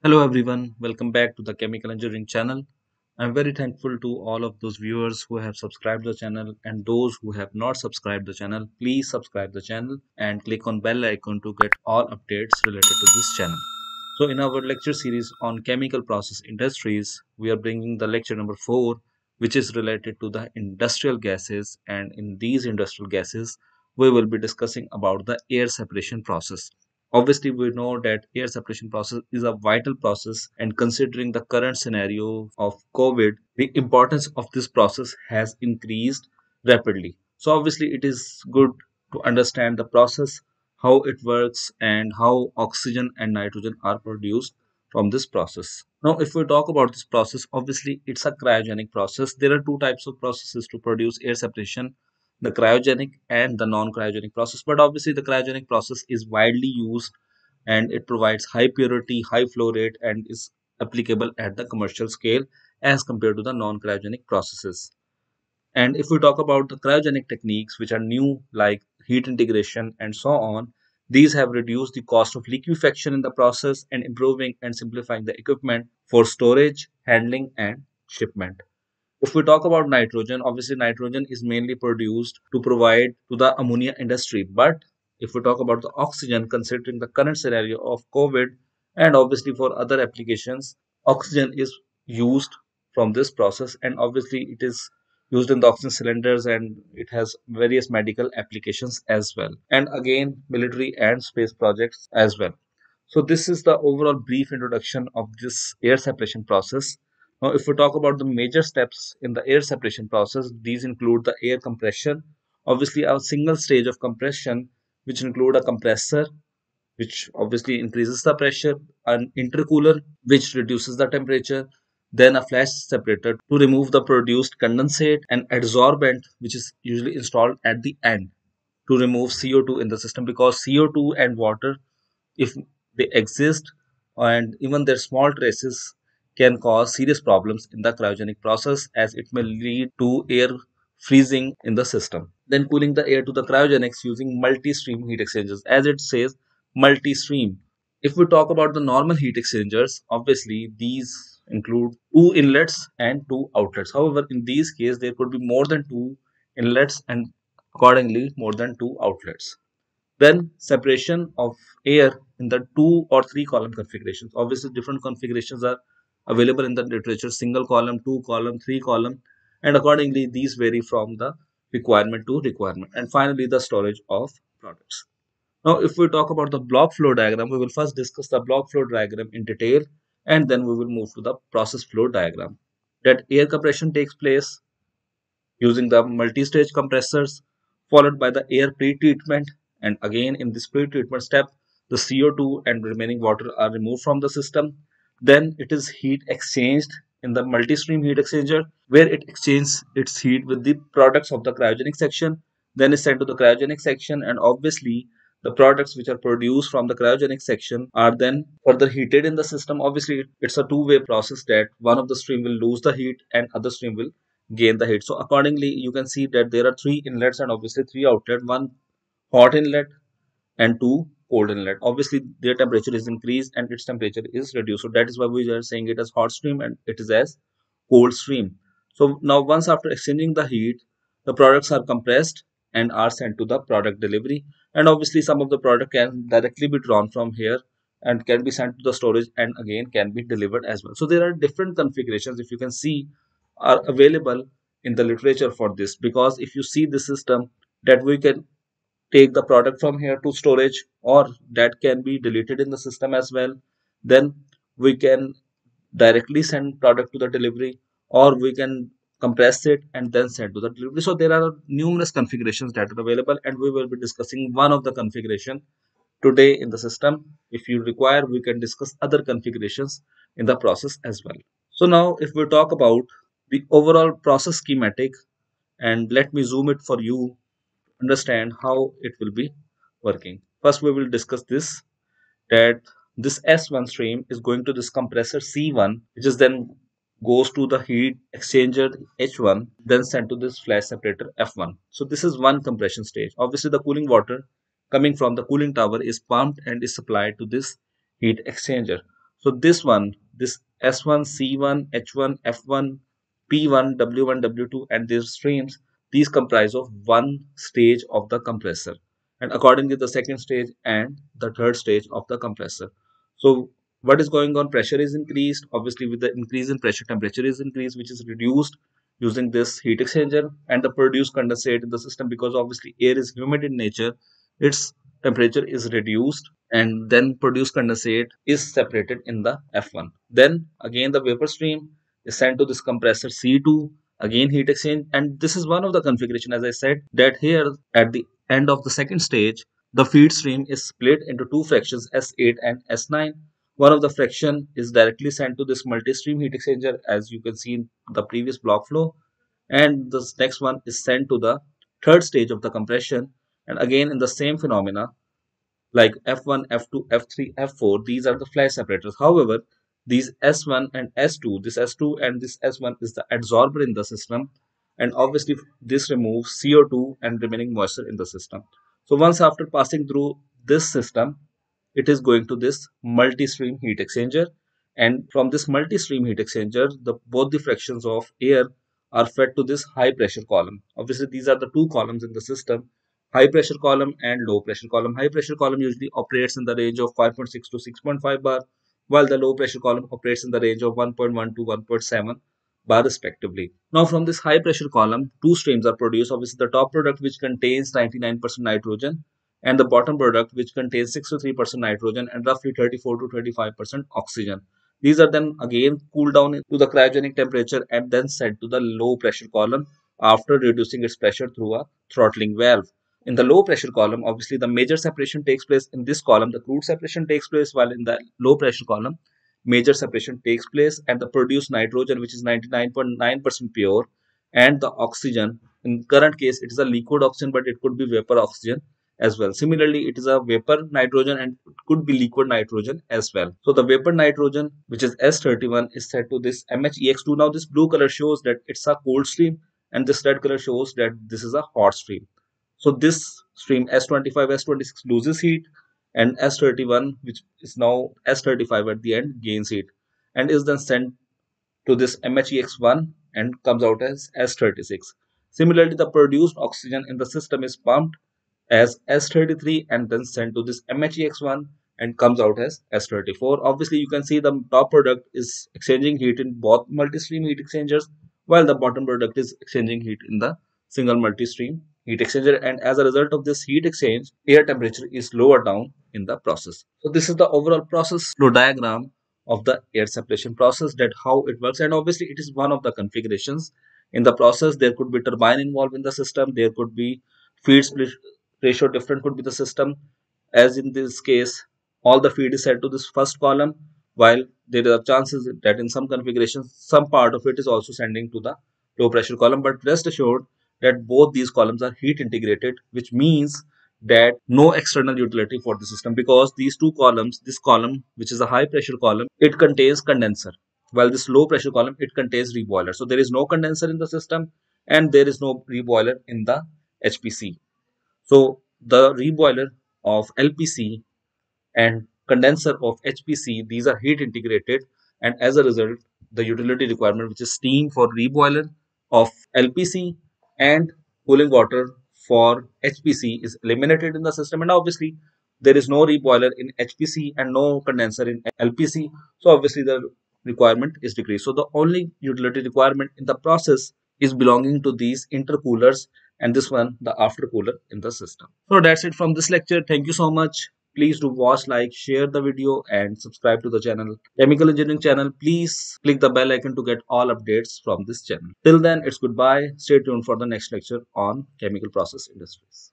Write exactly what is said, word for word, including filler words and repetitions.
Hello everyone, welcome back to the Chemical Engineering channel. I'm very thankful to all of those viewers who have subscribed the channel and those who have not subscribed the channel. Please subscribe the channel and click on bell icon to get all updates related to this channel. So in our lecture series on chemical process industries, we are bringing the lecture number four, which is related to the industrial gases, and in these industrial gases we will be discussing about the air separation process. Obviously, we know that air separation process is a vital process, and considering the current scenario of COVID, the importance of this process has increased rapidly. So, obviously, it is good to understand the process, how it works, and how oxygen and nitrogen are produced from this process. Now, if we talk about this process, obviously, it's a cryogenic process. There are two types of processes to produce air separation, the cryogenic and the non-cryogenic process. But obviously the cryogenic process is widely used and it provides high purity, high flow rate, and is applicable at the commercial scale as compared to the non-cryogenic processes. And if we talk about the cryogenic techniques, which are new like heat integration and so on, these have reduced the cost of liquefaction in the process and improving and simplifying the equipment for storage, handling, and shipment. If we talk about nitrogen, obviously nitrogen is mainly produced to provide to the ammonia industry. But if we talk about the oxygen, considering the current scenario of COVID and obviously for other applications, oxygen is used from this process, and obviously it is used in the oxygen cylinders and it has various medical applications as well. And again, military and space projects as well. So this is the overall brief introduction of this air separation process. Now, if we talk about the major steps in the air separation process, these include the air compression, obviously a single stage of compression, which include a compressor, which obviously increases the pressure, an intercooler, which reduces the temperature, then a flash separator to remove the produced condensate, an adsorbent, which is usually installed at the end to remove C O two in the system, because C O two and water, if they exist and even their small traces, can cause serious problems in the cryogenic process as it may lead to air freezing in the system. Then cooling the air to the cryogenics using multi-stream heat exchangers, as it says multi-stream. If we talk about the normal heat exchangers, obviously these include two inlets and two outlets. However, in these cases there could be more than two inlets and accordingly more than two outlets. Then separation of air in the two or three column configurations. Obviously, different configurations are available in the literature: single column, two column, three column, and accordingly these vary from the requirement to requirement. And finally, the storage of products. Now, if we talk about the block flow diagram, we will first discuss the block flow diagram in detail, and then we will move to the process flow diagram. That air compression takes place using the multi-stage compressors, followed by the air pre-treatment. And again, in this pre-treatment step, the C O two and remaining water are removed from the system. Then it is heat exchanged in the multi-stream heat exchanger, where it exchanges its heat with the products of the cryogenic section, then is sent to the cryogenic section, and obviously the products which are produced from the cryogenic section are then further heated in the system. Obviously, it's a two-way process that one of the stream will lose the heat and other stream will gain the heat. So accordingly, you can see that there are three inlets and obviously three outlets, one hot inlet and two cold inlet. Obviously, their temperature is increased and its temperature is reduced. So that is why we are saying it as hot stream and it is as cold stream. So now once after exchanging the heat, the products are compressed and are sent to the product delivery. And obviously some of the product can directly be drawn from here and can be sent to the storage and again can be delivered as well. So there are different configurations, if you can see, are available in the literature for this, because if you see the system that we can take the product from here to storage, or that can be deleted in the system as well, then we can directly send product to the delivery, or we can compress it and then send to the delivery. So there are numerous configurations that are available, and we will be discussing one of the configuration today in the system. If you require, we can discuss other configurations in the process as well. So now if we talk about the overall process schematic, and let me zoom it for you to understand how it will be working. First we will discuss this, that this S one stream is going to this compressor C one, which is then goes to the heat exchanger H one, then sent to this flash separator F one. So this is one compression stage. Obviously the cooling water coming from the cooling tower is pumped and is supplied to this heat exchanger. So this one, this S one, C one, H one, F one, P one, W one, W two, and these streams, these comprise of one stage of the compressor, and accordingly the second stage and the third stage of the compressor. So what is going on? Pressure is increased. Obviously, with the increase in pressure, temperature is increased, which is reduced using this heat exchanger, and the produced condensate in the system, because obviously air is humid in nature, its temperature is reduced, and then produced condensate is separated in the F one. Then again the vapor stream is sent to this compressor C two, again heat exchange, and this is one of the configuration, as I said, that here at the end of the second stage the feed stream is split into two fractions, S eight and S nine. One of the fraction is directly sent to this multi-stream heat exchanger, as you can see in the previous block flow, and this next one is sent to the third stage of the compression, and again in the same phenomena like F one, F two, F three, F four, these are the flash separators. However, these S one and S two, this S two and this S one is the adsorber in the system, and obviously this removes C O two and remaining moisture in the system. So once after passing through this system, it is going to this multi-stream heat exchanger, and from this multi-stream heat exchanger, the both the fractions of air are fed to this high pressure column. Obviously, these are the two columns in the system, high pressure column and low pressure column. High pressure column usually operates in the range of five point six to six point five bar, while the low pressure column operates in the range of one point one to one point seven bar respectively. Now from this high pressure column, two streams are produced. Obviously the top product, which contains ninety-nine percent nitrogen, and the bottom product, which contains sixty-three percent nitrogen and roughly thirty-four to twenty-five percent oxygen. These are then again cooled down to the cryogenic temperature and then sent to the low pressure column after reducing its pressure through a throttling valve. In the low pressure column, obviously the major separation takes place in this column, the crude separation takes place, while in the low pressure column, major separation takes place, and the produced nitrogen, which is ninety-nine point nine percent pure, and the oxygen, in current case it is a liquid oxygen, but it could be vapor oxygen as well. Similarly, it is a vapor nitrogen and it could be liquid nitrogen as well. So the vapor nitrogen, which is S thirty-one, is set to this M H E X two. Now this blue color shows that it's a cold stream, and this red color shows that this is a hot stream. So this stream S twenty-five, S twenty-six loses heat, and S thirty-one, which is now S thirty-five at the end, gains heat and is then sent to this M H E X one and comes out as S thirty-six. Similarly, the produced oxygen in the system is pumped as S thirty-three and then sent to this M H E X one and comes out as S thirty-four. Obviously, you can see the top product is exchanging heat in both multi-stream heat exchangers, while the bottom product is exchanging heat in the single multi-stream heat exchanger, and as a result of this heat exchange, air temperature is lower down in the process. So this is the overall process flow diagram of the air separation process, that how it works, and obviously it is one of the configurations. In the process there could be turbine involved in the system, there could be feed split ratio different could be the system, as in this case all the feed is set to this first column, while there are chances that in some configurations some part of it is also sending to the low pressure column, but rest assured that both these columns are heat integrated, which means that no external utility for the system, because these two columns, this column which is a high pressure column, it contains condenser, while this low pressure column, it contains reboiler. So there is no condenser in the system and there is no reboiler in the H P C. So the reboiler of L P C and condenser of H P C, these are heat integrated, and as a result the utility requirement, which is steam for reboiler of L P C and cooling water for H P C, is eliminated in the system, and obviously there is no reboiler in H P C and no condenser in L P C, so obviously the requirement is decreased. So the only utility requirement in the process is belonging to these intercoolers, and this one the aftercooler in the system. So that's it from this lecture. Thank you so much. Please do watch, like, share the video and subscribe to the channel, Chemical Engineering channel. Please click the bell icon to get all updates from this channel. Till then, it's goodbye. Stay tuned for the next lecture on chemical process industries.